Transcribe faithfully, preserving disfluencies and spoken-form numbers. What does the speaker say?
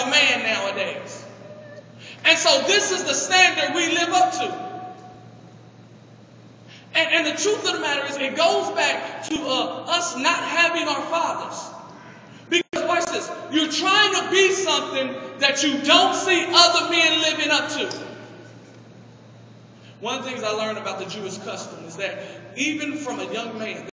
a man nowadays. And so this is the standard we live up to. And, and the truth of the matter is, it goes back to uh, us not having our fathers. Because watch this, you're trying to be something that you don't see other men living up to. One of the things I learned about the Jewish custom is that even from a young man,